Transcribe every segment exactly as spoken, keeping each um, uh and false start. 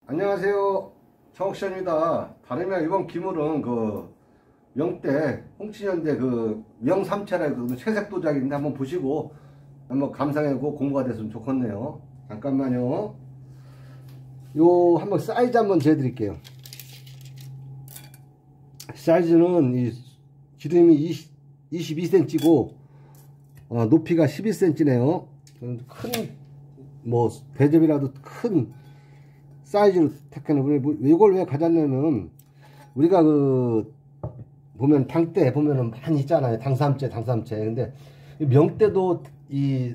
안녕하세요, 정옥션입니다. 다름이 아니라 이번 기물은 그 명대 홍치년대 그 명삼채라고 그 채색 도자기인데 한번 보시고 한번 감상하고 공부가 됐으면 좋겠네요. 잠깐만요. 요 한번 사이즈 한번 재드릴게요. 사이즈는 이 지름이 이십이 센티미터고 어, 높이가 십일 센티미터네요. 큰 뭐 대접이라도 큰 사이즈로 택하는. 이걸 왜 가졌냐면 우리가 그 보면 당대 보면은 많이 있잖아요. 당삼채 당삼채. 근데 명대도 이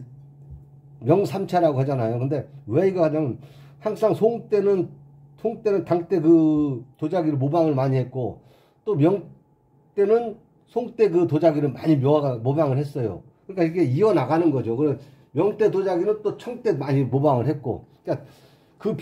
명삼채라고 하잖아요. 근데 왜 이거 하냐면 항상 송때는 송때는 당때 그 도자기를 모방을 많이 했고 또 명때는 송때 그 도자기를 많이 묘가 모방을 했어요. 그러니까 이게 이어나가는 거죠. 그 명때 도자기는 또 청때 많이 모방을 했고, 그러니까 그,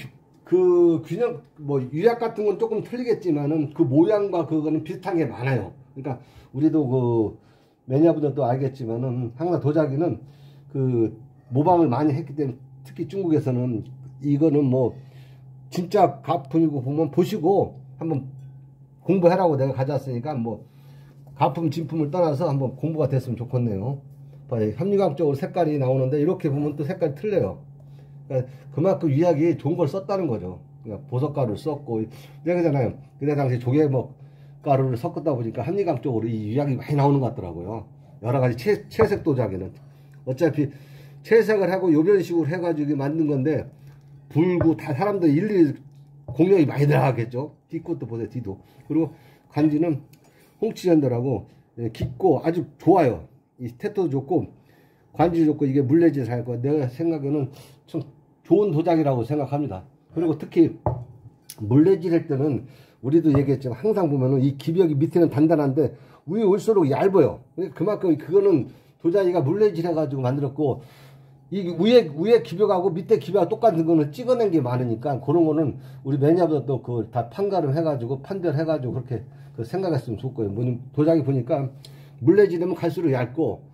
그 균형, 뭐 유약 같은 건 조금 틀리겠지만은 그 모양과 그거는 비슷한 게 많아요. 그러니까 우리도 그 매니아분들도 알겠지만은 항상 도자기는 그 모방을 많이 했기 때문에 특히 중국에서는 이거는 뭐 진짜 가품이고 보면 보시고 한번 공부해라고 내가 가져왔으니까 뭐 가품 진품을 떠나서 한번 공부가 됐으면 좋겠네요. 현미각적으로 색깔이 나오는데 이렇게 보면 또 색깔이 틀려요. 그러니까 그만큼 유약이 좋은 걸 썼다는 거죠. 그러니까 보석가루를 썼고 그러잖아요. 그때 당시 조개목 가루를 섞었다 보니까 현미각적으로 이 유약이 많이 나오는 것 같더라고요. 여러 가지 채, 채색 도자기는 어차피 채색을 하고 요변식으로 해가지고 만든 건데 불고 다 사람들 일일이 공력이 많이 들어가겠죠. 뒤꽃도 보세요. 뒤도. 그리고 관지는 홍치전도라고 깊고 아주 좋아요. 이 태토도 좋고 관지도 좋고 이게 물레질 할 거 내가 생각에는 참 좋은 도자기라고 생각합니다. 그리고 특히 물레질 할 때는 우리도 얘기했지만 항상 보면은 이 기벽이 밑에는 단단한데 위에 올수록 얇아요. 그만큼 그거는 도자기가 물레질 해가지고 만들었고 이 위에 위에 기벽하고 밑에 기벽하고 똑같은 거는 찍어낸 게 많으니까 그런 거는 우리 매니아들도 그 다 판가름 해가지고 판별해가지고 그렇게 그 생각했으면 좋고요. 뭐냐면 도자기 보니까 물레지르면 갈수록 얇고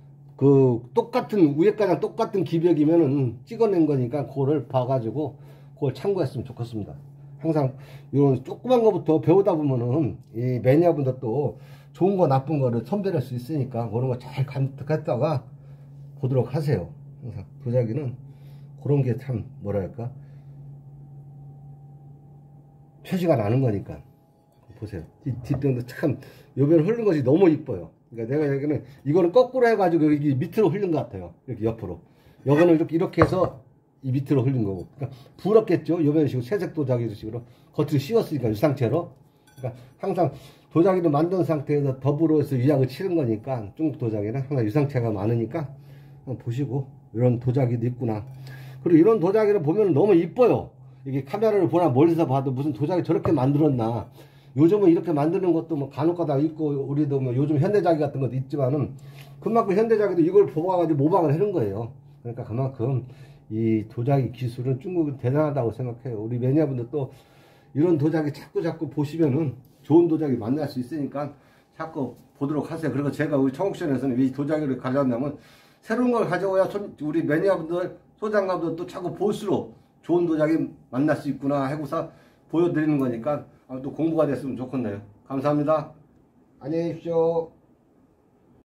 그 똑같은 위에까지 똑같은 기벽이면은 찍어낸 거니까 그거를 봐가지고 그걸 참고했으면 좋겠습니다. 항상 이런 조그만 거부터 배우다 보면은 이 매니아분들도 좋은 거 나쁜 거를 선별할 수 있으니까 그런 거 잘 감독했다가 보도록 하세요. 항상 도자기는 그런 게 참 뭐랄까 표시가 나는 거니까 보세요. 뒷병도 참 요변 흐르는 것이 너무 이뻐요. 그러니까 내가 여기는 이거는 거꾸로 해가지고 여기 밑으로 흘린 것 같아요. 이렇게 옆으로. 여기는 이렇게 이렇게 해서 이 밑으로 흘린 거고. 그러니까 부럽겠죠. 요변식으로 채색 도자기 식으로 겉으로 씌웠으니까 유상체로. 그러니까 항상 도자기를 만든 상태에서 더불어 해서 유약을 치는 거니까 중국 도자기는 항상 유상체가 많으니까 한번 보시고 이런 도자기도 있구나. 그리고 이런 도자기를 보면 너무 이뻐요. 이게 카메라를 보나 멀리서 봐도 무슨 도자기 저렇게 만들었나. 요즘은 이렇게 만드는 것도 뭐 간혹가다 있고 우리도 뭐 요즘 현대자기 같은 것도 있지만은 그만큼 현대자기도 이걸 뽑아가지고 모방을 하는 거예요. 그러니까 그만큼 이 도자기 기술은 중국은 대단하다고 생각해요. 우리 매니아분들도 이런 도자기 자꾸 자꾸 보시면은 좋은 도자기 만날 수 있으니까 자꾸 보도록 하세요. 그리고 제가 우리 청옥션에서는 이 도자기를 가져왔냐면 새로운 걸 가져와야 우리 매니아분들 소장가분들도 자꾸 볼수록 좋은 도자기 만날 수 있구나 하고서 보여드리는 거니까 또 공부가 됐으면 좋겠네요. 감사합니다. 안녕히 계십시오.